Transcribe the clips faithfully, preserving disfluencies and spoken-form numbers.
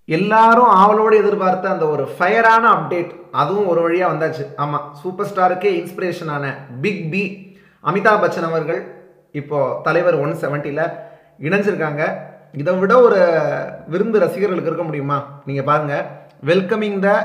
எல்லாரும் ஆவலோடு எதிர்பார்த்த அந்த ஒரு ஃபயரான அப்டேட் அதுவும் ஒரு வழியாக வந்தாச்சு. ஆமாம், சூப்பர் ஸ்டாருக்கே இன்ஸ்பிரேஷனான பிக் பி அமிதாப் பச்சன் அவர்கள் இப்போது தலைவர் ஒன் செவன்ட்டியில் இணைஞ்சிருக்காங்க. இதை விட ஒரு விருந்து ரசிகர்களுக்கு இருக்க முடியுமா? நீங்கள் பாருங்கள், welcoming the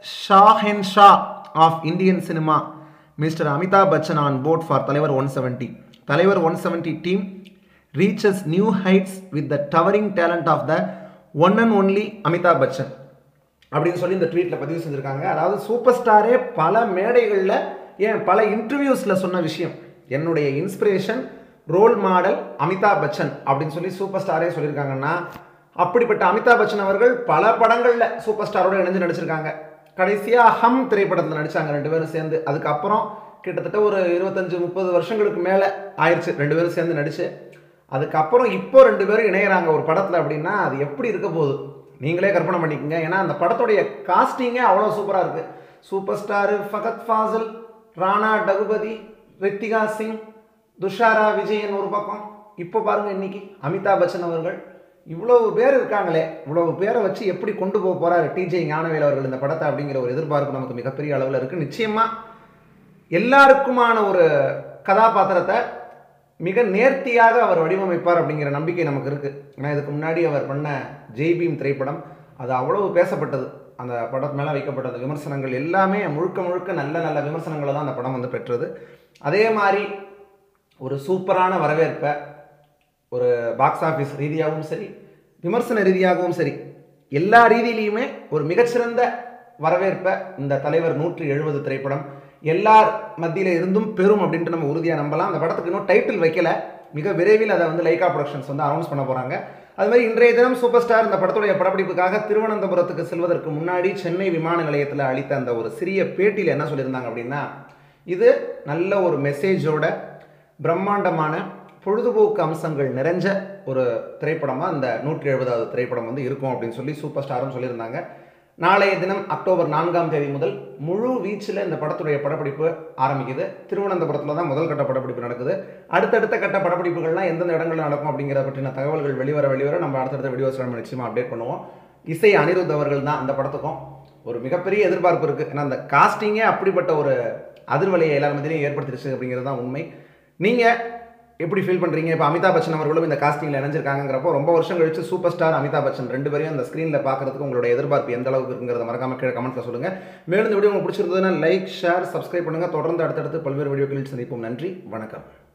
Shahenshah of Indian cinema mister Amitabh Bachchan on board for Thalaivar one seventy. Thalaivar one seventy team reaches new heights with the towering talent of the one and only Amitabh Bachchan அப்படின்னு சொல்லி இந்த ட்வீட்டில் பதிவு செஞ்சுருக்காங்க. அதாவது சூப்பர் ஸ்டாரே பல மேடைகளில், ஏன் பல இன்டர்வியூஸில் சொன்ன விஷயம், என்னுடைய inspiration role model Amitabh Bachchan அப்படின்னு சொல்லி சூப்பர் ஸ்டாரே சொல்லியிருக்காங்கன்னா, அப்படிப்பட்ட அமிதாப் பச்சன் அவர்கள் பல படங்களில் சூப்பர் ஸ்டாரோடு இணைஞ்சு நடிச்சிருக்காங்க. கடைசியாக ஹம் திரைப்படத்தில் நடித்தாங்க ரெண்டு பேரும் சேர்ந்து. அதுக்கப்புறம் கிட்டத்தட்ட ஒரு இருபத்தஞ்சு முப்பது வருஷங்களுக்கு மேலே ஆயிடுச்சு ரெண்டு பேரும் சேர்ந்து நடிச்சு. அதுக்கப்புறம் இப்போ ரெண்டு பேரும் இணையிறாங்க ஒரு படத்தில் அப்படின்னா அது எப்படி இருக்க போகுது நீங்களே கற்பனை பண்ணிக்கோங்க. ஏன்னா அந்த படத்துடைய காஸ்டிங்கே அவ்வளோ சூப்பராக இருக்குது. சூப்பர் ஸ்டாரு ஃபகத் ஃபாசில், ராணா டகுபதி, ரித்திகா சிங், துஷாரா விஜயன் ஒரு பக்கம், இப்போ பாருங்கள் இன்னைக்கு அமிதாப் பச்சன் அவர்கள். இவ்வளவு பேர் இருக்காங்களே, இவ்வளவு பேரை வச்சு எப்படி கொண்டு போக போகிறாரு டிஜே ஞானவேல் அவர்கள் இந்த படத்தை அப்படிங்கிற ஒரு எதிர்பார்ப்பு நமக்கு மிகப்பெரிய அளவில் இருக்குது. நிச்சயமாக எல்லாருக்குமான ஒரு கதாபாத்திரத்தை மிக நேர்த்தியாக அவர் வடிவமைப்பார் அப்படிங்கிற நம்பிக்கை நமக்கு இருக்குது. ஏன்னா இதுக்கு முன்னாடி அவர் பண்ண ஜெய்பீம் திரைப்படம் அது அவ்வளவு பேசப்பட்டது. அந்த படத்து மேலே வைக்கப்பட்ட அந்த விமர்சனங்கள் எல்லாமே முழுக்க முழுக்க நல்ல நல்ல விமர்சனங்களை தான் அந்த படம் வந்து பெற்றது. அதே மாதிரி ஒரு சூப்பரான வரவேற்பை ஒரு பாக்ஸ் ஆஃபீஸ் ரீதியாகவும் சரி, விமர்சன ரீதியாகவும் சரி, எல்லா ரீதியிலையுமே ஒரு மிகச்சிறந்த வரவேற்பை இந்த தலைவர் நூற்றி எழுபது திரைப்படம் எல்லார் மத்தியில் இருந்தும் பெறும் அப்படின்ட்டு நம்ம உறுதியாக நம்பலாம். அந்த படத்துக்கு இன்னும் டைட்டில் வைக்கல, மிக விரைவில் அதை வந்து லைகா ப்ரொடக்ஷன்ஸ் வந்து அனௌன்ஸ் பண்ண போகிறாங்க. அது மாதிரி இன்றைய தினம் சூப்பர் ஸ்டார் இந்த படத்துடைய படப்பிடிப்புக்காக திருவனந்தபுரத்துக்கு செல்வதற்கு முன்னாடி சென்னை விமான நிலையத்தில் அளித்த அந்த ஒரு சிறிய பேட்டியில் என்ன சொல்லியிருந்தாங்க அப்படின்னா, இது நல்ல ஒரு மெசேஜோட பிரம்மாண்டமான பொழுதுபோக்கு அம்சங்கள் நிறைஞ்ச ஒரு திரைப்படமாக இந்த நூற்றி எழுபதாவது திரைப்படம் வந்து இருக்கும் அப்படின்னு சொல்லி சூப்பர் ஸ்டாரும் சொல்லியிருந்தாங்க. நாளைய தினம் அக்டோபர் நான்காம் தேதி முதல் முழு வீச்சில் இந்த படத்துடைய படப்பிடிப்பு ஆரம்பிக்குது. திருவனந்தபுரத்தில் தான் முதல் கட்ட படப்பிடிப்பு நடக்குது. அடுத்தடுத்த கட்ட படப்பிடிப்புகள்லாம் எந்தெந்த இடங்களில் நடக்கும் அப்படிங்கிற பற்றின தகவல்கள் வெளிவர வெளிவர நம்ம அடுத்தடுத்த வீடியோஸ் நம்ம நிச்சயமாக அப்டேட் பண்ணுவோம். இசை அனிருத் அவர்கள் தான் அந்த படத்துக்கும் ஒரு மிகப்பெரிய எதிர்பார்ப்பு இருக்குது. ஏன்னா அந்த காஸ்டிங்கே அப்படிப்பட்ட ஒரு அதிர்வலையை எல்லார் மத்தியிலையும் ஏற்படுத்திடுச்சு அப்படிங்கிறது தான் உண்மை. நீங்கள் எப்படி ஃபீல் பண்ணுறீங்க? இப்போ அமிதாப் பச்சன் அவர்களும் இந்த காஸ்டிங்கில் இணைஞ்சிருக்காங்கிறப்போ ரொம்ப வருஷம் கழிச்சு சூப்பர் ஸ்டார் அமிதாப் பச்சன் ரெண்டு பேரையும் அந்த ஸ்க்ரீனில் பார்க்குறதுக்கு உங்களுடைய எதிர்பார்ப்பு எந்த அளவுக்கு இருக்குங்கிறத மறக்காமல் கீழே கமெண்ட்டில் சொல்லுங்கள். மேலும் இந்த வீடியோ உங்களுக்கு பிடிச்சிருந்ததுன்னா லைக், ஷேர், சப்ஸ்கிரைப் பண்ணுங்கள். தொடர்ந்து அடுத்தடுத்து பல்வேறு வீடியோக்களில் சந்திப்போம். நன்றி, வணக்கம்.